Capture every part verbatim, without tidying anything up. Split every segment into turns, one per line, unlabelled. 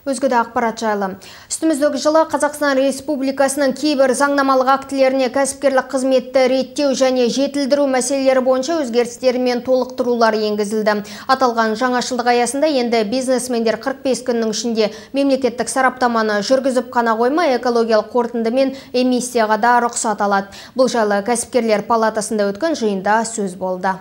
Өзге де ақпарат жайлы. Үстіміздегі жылы Қазақстан Республикасының кейбір заңнамалық актілеріне кәсіпкерлік қызметті реттеу және жетілдіру мәселелері бойынша өзгерістер мен толықтырулар енгізілді. Аталған жаңашылдық аясында енді бизнесмендер қырық бес күннің ішінде мемлекеттік сараптаманы жүргізіп қана қоймай, экологиялық қорытынды мен эмиссияға да рұқсат алады. Бұл жайлы кәсіпкерлер палатасында өткен жиында сөз болды.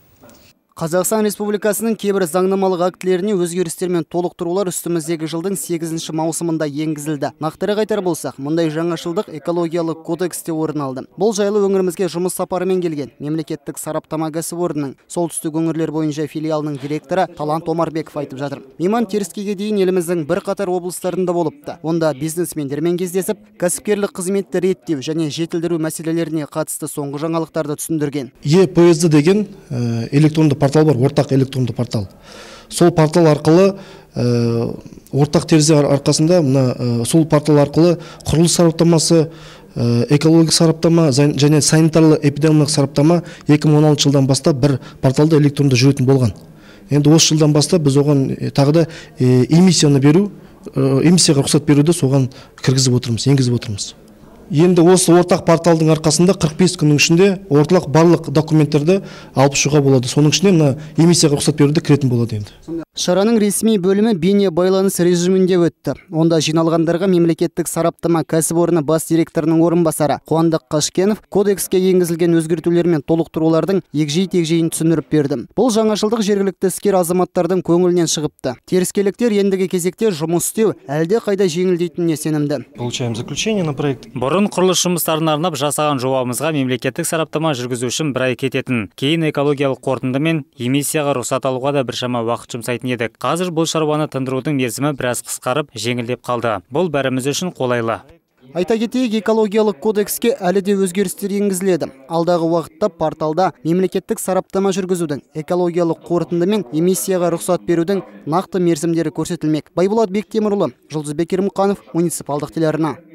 Қазақстан Республикасының кейбір заңнамалық актілеріне өзгерістер мен толықтырулар үстіміздегі жылдың сегізінші маусымында енгізілді. Нақтырақ айтар болсақ, мұндай жаңашылдық экологиялық кодексте орын алды. Бұл жайлы өңірімізге жұмыс сапарымен келген мемлекеттік сараптама кәсіпорнының солтүстік өңірлер бойынша филиалының директоры Талант Омарбеков айтып жатыр. Мейман Теріскейге дейін еліміздің бірқатар облыстарында болыпты. Онда бизнесмендермен кездесіп, кәсіпкерлік қызметті реттеу және жетілдіру мәселелеріне қатысты соңғы жаңалықтарды түсіндірген.
Е П С Д деген электронды портал бар, ортақ электронды портал. Сол портал арқылы ә, ортақ терезе арқасында мына ә, сол портал арқылы құрылыс сараптамасы, ә, экологик сараптама және санитарлы эпидемиологиялық сараптама екі мың он алтыншы жылдан бастап бір порталда электронды жүретін болған. Енді осы жылдан бастап біз оған тағы да ә, эмиссияны беру, ә, эмиссияға рұқсат беруді соған кіргізіп отырмыз, енгізіп отырмыз. Енді осы ортақ порталдың арқасында қырық бес күннің ішінде орталық барлық документтерді алып шығуға болады. Соның ішінде мына эмиссияға рұқсат беруді кіретін болады енді.
Шараның ресми бөлімі бейне байланыс режимінде өтті. Онда жиналғандарға мемлекеттік сараптама кәсіпорны бас директорының орынбасары Қуандық Қашкенов кодекске енгізілген өзгертулер мен толықтырулардың егжей-тегжейін түсіндіріп берді. Бұл жаңашылдық жергілікті іскер азаматтардың көңілінен шығыпты. Теріскейліктер ендігі кезекте жұмыс істеу әлде қайда жеңілдейтініне сенімді.
Получаем заключение на проект.
Бұрын құрылыс жұмыстарына арнап жасаған жобамызға мемлекеттік сараптама жүргізу үшін бір ай кететін. Кейін экологиялық қорытынды мен эмиссияға рұқсат алуға да біршама уақыт жұмсайтын едік. Қазір бұл шаруаны тындырудың мерзімі біраз қысқарып, жеңілдеп қалды. Бұл бәріміз үшін қолайлы.
Айта кетейік, экологиялық кодекске әлі де өзгерістер енгізіледі. Алдағы уақытта порталда мемлекеттік сараптама жүргізудің, экологиялық қорытынды мен эмиссияға рұқсат берудің нақты мерзімдері көрсетілмек. Байболат Бектемірұлы, Жұлдызбек Ермұқанов, муниципалдық телеарна.